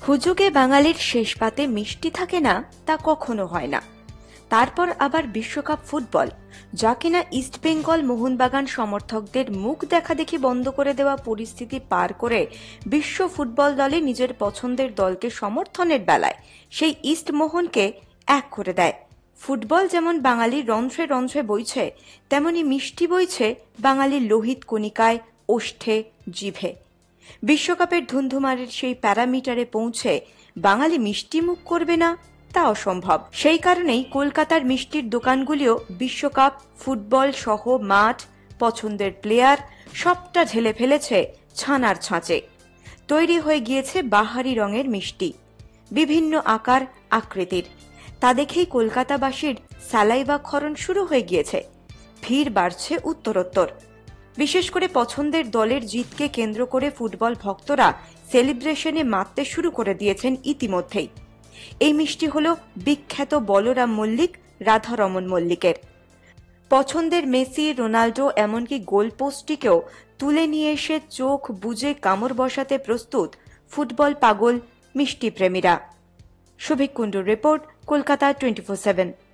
হুজুগে বাঙালির শেষ পাতে মিষ্টি থাকে না তা কখনো হয় না। তারপর আবার বিশ্বকাপ ফুটবল, যা কিনা ইস্টবেঙ্গল মোহনবাগান সমর্থকদের মুখ দেখা দেখি বন্ধ করে দেওয়া পরিস্থিতি পার করে বিশ্ব ফুটবল দলে নিজের পছন্দের দলকে সমর্থনের বেলায় সেই ইস্টমোহনকে এক করে দেয়। ফুটবল যেমন বাঙালির রন্ধ্রে রন্ধ্রে বইছে, তেমনি মিষ্টি বইছে বাঙালির লোহিত কণিকায়, ওষ্ঠে, জিভে। বিশ্বকাপের ধুন্ধুমারের সেই প্যারামিটারে পৌঁছে বাঙালি মিষ্টি মুখ করবে না তা অসম্ভব। সেই কারণেই কলকাতার মিষ্টির দোকানগুলিও বিশ্বকাপ ফুটবল সহ মাঠ, পছন্দের প্লেয়ার সবটা ঢেলে ফেলেছে ছানার ছাঁচে। তৈরি হয়ে গিয়েছে বাহারি রঙের মিষ্টি, বিভিন্ন আকার আকৃতির। তা দেখেই কলকাতাবাসীর স্যালাইভা ক্ষরণ শুরু হয়ে গিয়েছে। ভিড় বাড়ছে উত্তরোত্তর। বিশেষ করে পছন্দের দলের জিতকে কেন্দ্র করে ফুটবল ভক্তরা সেলিব্রেশনে মাততে শুরু করে দিয়েছেন ইতিমধ্যেই। এই মিষ্টি হল বিখ্যাত বলরাম মল্লিক, রাধারমন মল্লিকের। পছন্দের মেসি, রোনাল্ডো এমনকি গোলপোস্টটিকেও তুলে নিয়ে এসে চোখ বুজে কামড় বসাতে প্রস্তুত ফুটবল পাগল মিষ্টি প্রেমীরা। শুভিক কুণ্ডুর রিপোর্ট, কলকাতা 24/7।